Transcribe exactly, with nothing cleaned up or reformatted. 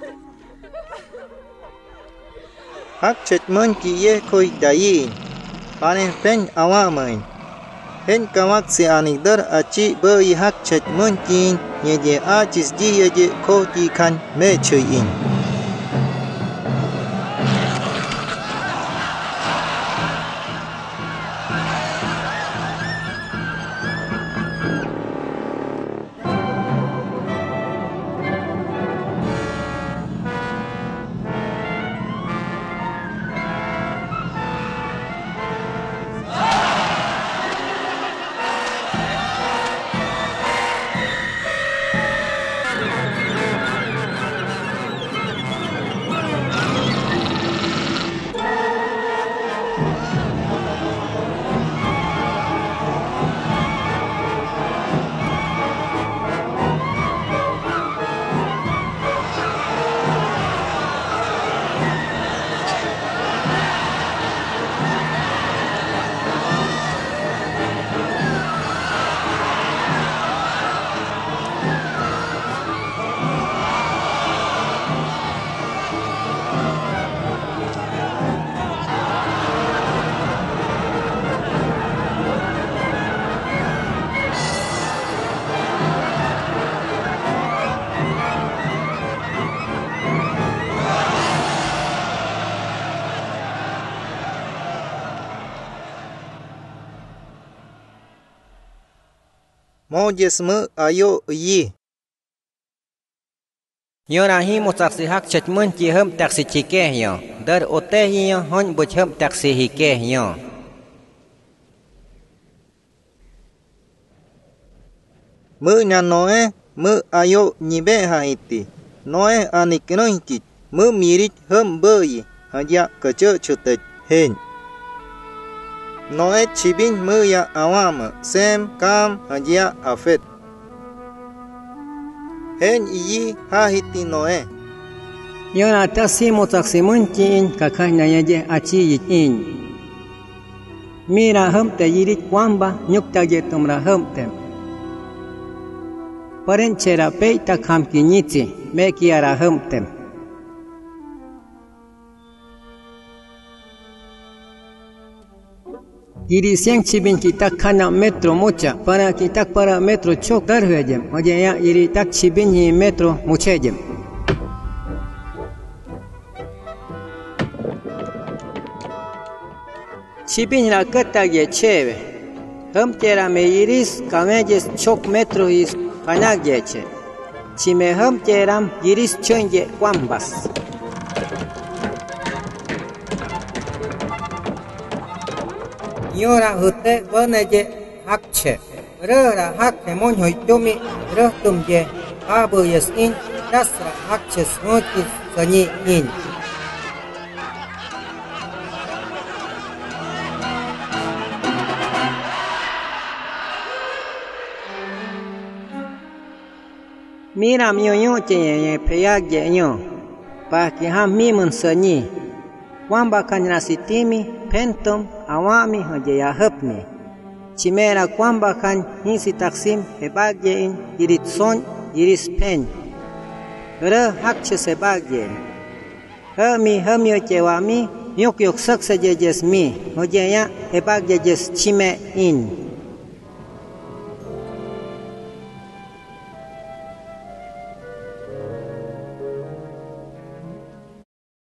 hak chetmun ki ye koi dayin panen pen awamain hen kamak se anigdar achi boi hak chetmun kin ye ye achis ji ye je ko ti kan me chuin Mojesmu ayo yi Yorahi musaksi hak chetmun ki hem taksi chike yo dar ote yo hon buch hem taksi hike yo mu nya noe mu ayo nibe haiti noe aniknointi mu mirit hem boi haja kacho chutet hen noe chibin mu ya awam sem kam haja afet hen yi hahiti noe Yora taksi musaksi munkin kakanya yeje achi yitin Mira hem te yirit kwamba nyukta je tumra hem tem Parenchera peita kam kinyiti me kiara hem tem Giri siang cibin kita kana metro mucha para kita para metro chok dar huejem oje ya iri tak cibin hi metro muchejem Cibin la kata ye cheve hem tera me iris kamejes chok metro is kanak ye che Chime hem teram iris chonje kwambas Yora hute boneje hakche rera hakke mon hoy tomi rehtum je abu yes in dasra hakche smoti sani in Mira mio yo che ye peyag je yo pa ki ham mimun sani kwamba kanyra sitimi pentom awami hoje ya hapmi chimera kwamba kan hisi taksim hebagye in irit son iris pen re hakche sebagye hami hamyo chewami yok yok sakse jesmi hoje ya hebagye jes chime in